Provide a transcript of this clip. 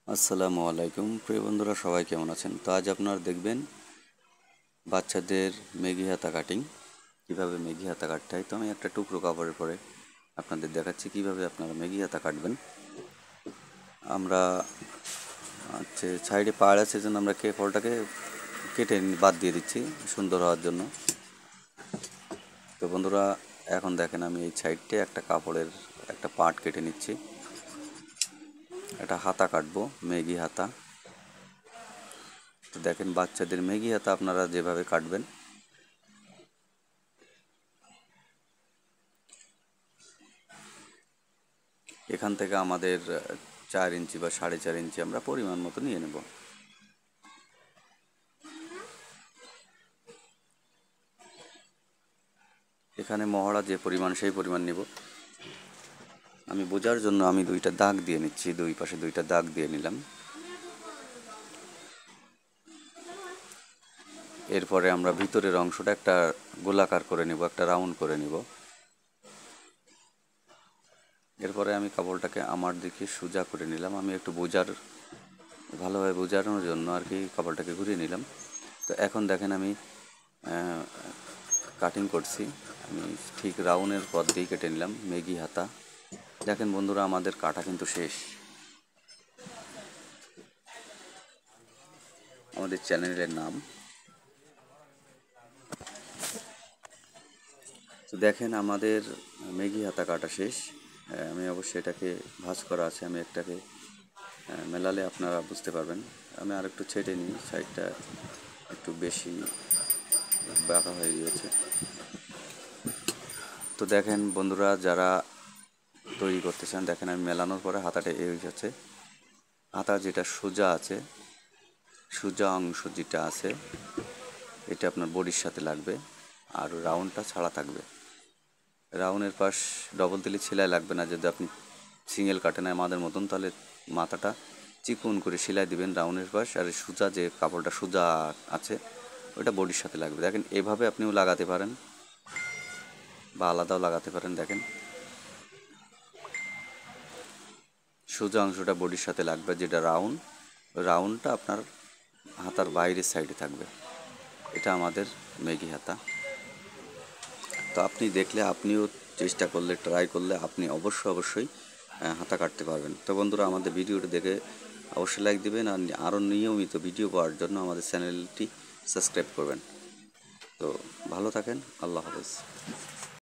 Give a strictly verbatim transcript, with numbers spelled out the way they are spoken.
আসসালামু আলাইকুম প্রিয় বন্ধুরা, সবাই কেমন আছেন? তো আজ আপনারা দেখবেন বাচ্চাদের মেগি হাতা কাটিং, কীভাবে মেগি হাতা কাটতে হয়। তো আমি একটা টুকরো কাপড়ের পরে আপনাদের দেখাচ্ছি কীভাবে আপনারা মেগি হাতা কাটবেন। আমরা হচ্ছে সাইডে পাড় আছে জন্য আমরা কাপড়টাকে কেটে বাদ দিয়ে দিচ্ছি সুন্দর হওয়ার জন্য। তো বন্ধুরা, এখন দেখেন আমি এই সাইডটে একটা কাপড়ের একটা পার্ট কেটে নিচ্ছি। একটা হাতা কাটবো, মেগি হাতা। তো দেখেন বাচ্চাদের মেগি হাতা আপনারা যেভাবে কাটবেন, এখান থেকে আমাদের চার ইঞ্চি বা সাড়ে চার ইঞ্চি আমরা পরিমাণ মতো নিয়ে নেব। এখানে মহড়া যে পরিমাণ সেই পরিমাণ নেব। আমি বোঝার জন্য আমি দুইটা দাগ দিয়ে নিচ্ছি, দুই পাশে দুইটা দাগ দিয়ে নিলাম। এরপরে আমরা ভিতরের অংশটা একটা গোলাকার করে নেব, একটা রাউন্ড করে নেব। এরপরে আমি কাপড়টাকে আমার দিকে সোজা করে নিলাম। আমি একটু বোঝার ভালোভাবে বোঝানোর জন্য আর কি কাপড়টাকে ঘুরিয়ে নিলাম। তো এখন দেখেন আমি কাটিং করছি, আমি ঠিক রাউন্ডের পর দিয়ে কেটে নিলাম মেগি হাতা। দেখেন বন্ধুরা, আমাদের কাটা কিন্তু শেষ। আমাদের চ্যানেলের নাম। তো দেখেন আমাদের মেগি হাতা কাটা শেষ। আমি অবশ্যই এটাকে ভাঁজ করা আছে, আমি একটাকে মেলালে আপনারা বুঝতে পারবেন। আমি আর একটু ছেটে নিই, সাইডটা একটু বেশি বাঁকা হয়ে গিয়েছে। তো দেখেন বন্ধুরা, যারা তৈরি করতে চান, দেখেন আমি মেলানোর পরে হাতাটা এই হচ্ছে। হাতা যেটা সোজা আছে, সোজা অংশ যেটা আছে এটা আপনার বডির সাথে লাগবে, আর রাউন্ডটা ছাড়া থাকবে। রাউন্ডের পাশ ডবল তেলি সেলাই লাগবে না। যদি আপনি সিঙ্গেল কাটেন আমাদের মতন, তাহলে মাথাটা চিকন করে সেলাই দিবেন রাউন্ডের পাশ, আর সোজা যে কাপড়টা সোজা আছে ওটা বডির সাথে লাগবে। দেখেন এভাবে আপনিও লাগাতে পারেন বা আলাদাও লাগাতে পারেন। দেখেন সোজা অংশটা বডির সাথে লাগবে, যেটা রাউন্ড, রাউন্ডটা আপনার হাতার বাইরের সাইডে থাকবে। এটা আমাদের মেগি হাতা। তো আপনি দেখলে, আপনিও চেষ্টা করলে, ট্রাই করলে আপনি অবশ্যই অবশ্যই হাতা কাটতে পারবেন। তো বন্ধুরা, আমাদের ভিডিওটি দেখে অবশ্যই লাইক দেবেন, আর আরও নিয়মিত ভিডিও পাওয়ার জন্য আমাদের চ্যানেলটি সাবস্ক্রাইব করবেন। তো ভালো থাকেন, আল্লাহ হাফেজ।